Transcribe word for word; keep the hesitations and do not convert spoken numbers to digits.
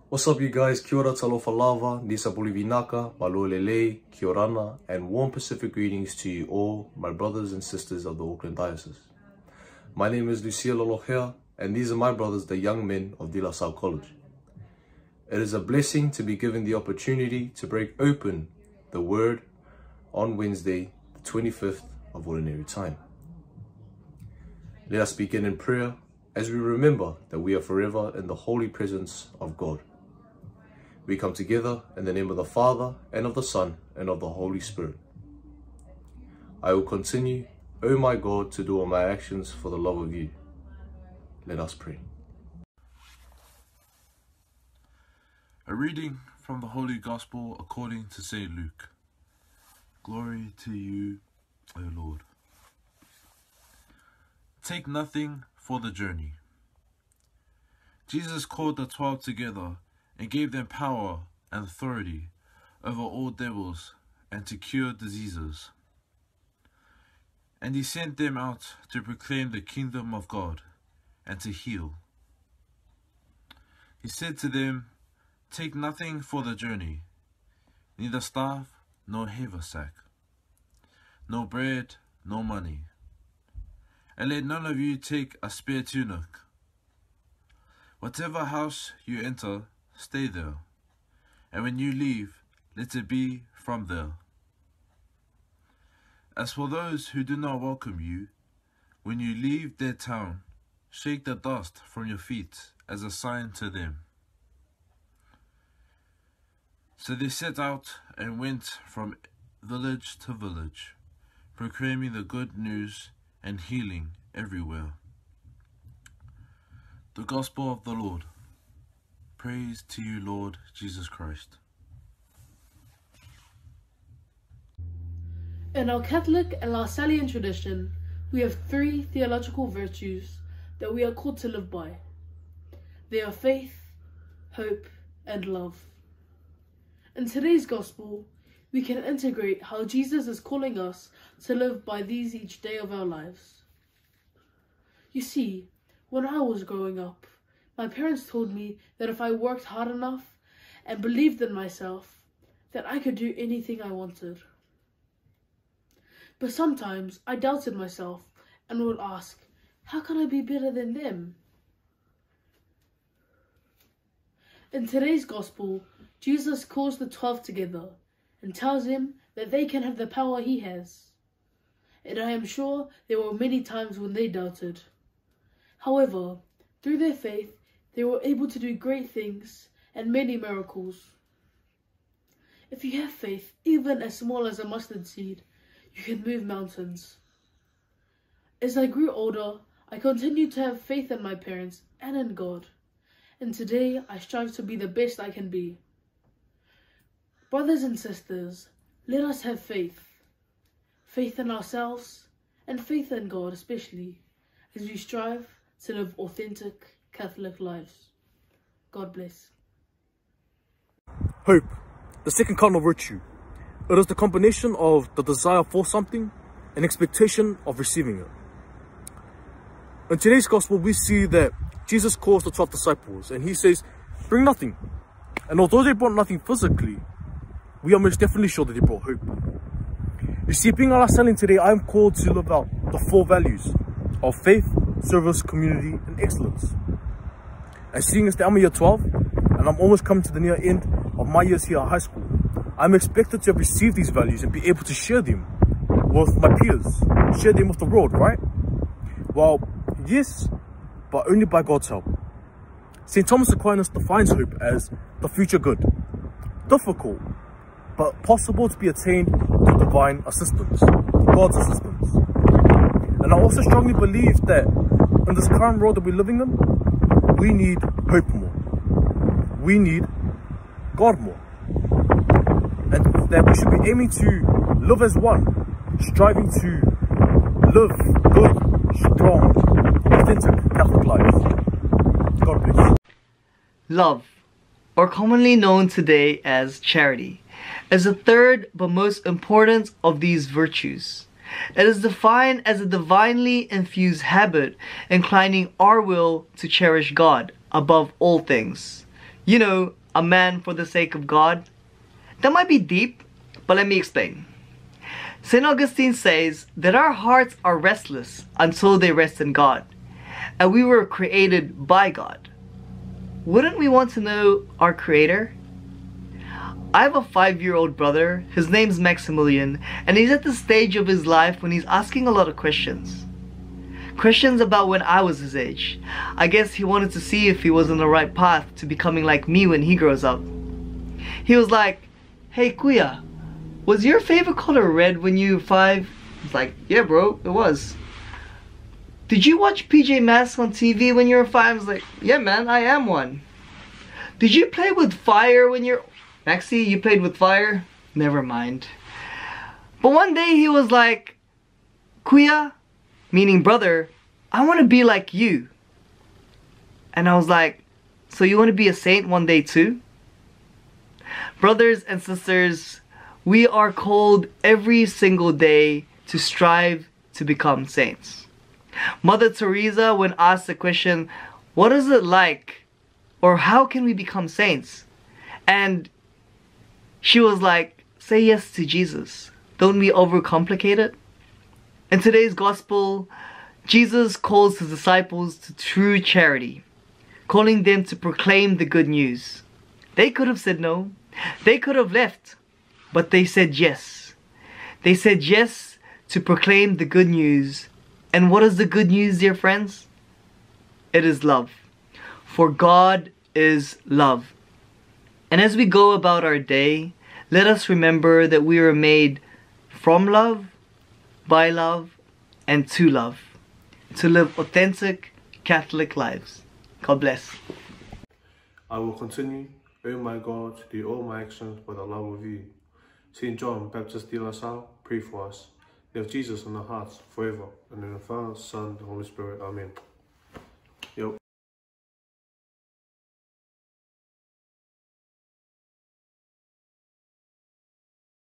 What's up, you guys? Kia ora, talofa lava, nisa bolivinaka, malolele, kia orana, and warm Pacific greetings to you all, my brothers and sisters of the Auckland Diocese. My name is Lucia Lolohea, and these are my brothers, the young men of De La Salle College. It is a blessing to be given the opportunity to break open the Word on Wednesday, the twenty-fifth of Ordinary Time. Let us begin in prayer as we remember that we are forever in the holy presence of God. We come together in the name of the Father, and of the Son, and of the Holy Spirit. I will continue, O my God, to do all my actions for the love of you. Let us pray. A reading from the Holy Gospel according to Saint Luke. Glory to you, O Lord. Take nothing for the journey. Jesus called the twelve together and gave them power and authority over all devils and to cure diseases. And he sent them out to proclaim the kingdom of God and to heal. He said to them, take nothing for the journey, neither staff nor haversack, nor bread nor money. And let none of you take a spare tunic. Whatever house you enter, stay there, and when you leave, let it be from there. As for those who do not welcome you, when you leave their town, shake the dust from your feet as a sign to them. So they set out and went from village to village, proclaiming the good news and healing everywhere. The Gospel of the Lord. Praise to you, Lord Jesus Christ. In our Catholic and Lassallean tradition, we have three theological virtues that we are called to live by. They are faith, hope, and love. In today's Gospel, we can integrate how Jesus is calling us to live by these each day of our lives. You see, when I was growing up, my parents told me that if I worked hard enough and believed in myself, that I could do anything I wanted. But sometimes I doubted myself and would ask, how can I be better than them? In today's Gospel, Jesus calls the twelve together and tells them that they can have the power he has. And I am sure there were many times when they doubted. However, through their faith, they were able to do great things and many miracles. If you have faith, even as small as a mustard seed, you can move mountains. As I grew older, I continued to have faith in my parents and in God. And today, I strive to be the best I can be. Brothers and sisters, let us have faith. Faith in ourselves and faith in God especially, as we strive to live authentic Catholic lives. God bless. Hope, the second cardinal virtue. It is the combination of the desire for something and expectation of receiving it. In today's Gospel, we see that Jesus calls the twelve disciples and he says, bring nothing. And although they brought nothing physically, we are most definitely sure that they brought hope. You see, being a Lassallean today, I am called to live out the four values of faith, service, community, and excellence. And seeing as that I'm year twelve, and I'm almost coming to the near end of my years here at high school, I'm expected to have received these values and be able to share them with my peers, share them with the world, right? Well, yes, but only by God's help. Saint Thomas Aquinas defines hope as the future good, difficult, but possible to be attained through divine assistance, God's assistance. And I also strongly believe that in this current world that we're living in, we need hope more. We need God more. And that we should be aiming to live as one, striving to live good, strong, authentic Catholic lives. God bless. Love, or commonly known today as charity, is the third but most important of these virtues. It is defined as a divinely infused habit inclining our will to cherish God above all things, You know, a man for the sake of God. That might be deep, but let me explain. Saint Augustine says that our hearts are restless until they rest in God, and we were created by God. Wouldn't we want to know our Creator? I have a five-year-old brother. His name's Maximilian, and he's at the stage of his life when he's asking a lot of questions. Questions about when I was his age. I guess he wanted to see if he was on the right path to becoming like me when he grows up. He was like, "Hey Kuya, was your favorite color red when you were five?" I was like, "Yeah bro, it was." "Did you watch P J Masks on T V when you were five?" I was like, "Yeah man, I am one." "Did you play with fire when you're..." "Maxie, you played with fire?" "Never mind." But one day he was like, "Kuya," meaning brother, "I want to be like you." And I was like, "So you want to be a saint one day too?" Brothers and sisters, we are called every single day to strive to become saints. Mother Teresa, when asked the question, what is it like, or how can we become saints? And she was like, say yes to Jesus. Don't we overcomplicate it? In today's gospel, Jesus calls his disciples to true charity, calling them to proclaim the good news. They could have said no. They could have left. But they said yes. They said yes to proclaim the good news. And what is the good news, dear friends? It is love. For God is love. And as we go about our day, let us remember that we are made from love, by love, and to love, to live authentic Catholic lives. God bless. I will continue, O my God, to do all my actions by the love of you. Saint John Baptist de La Salle, pray for us. They have Jesus in our hearts forever, and in the Father, Son, and Holy Spirit. Amen.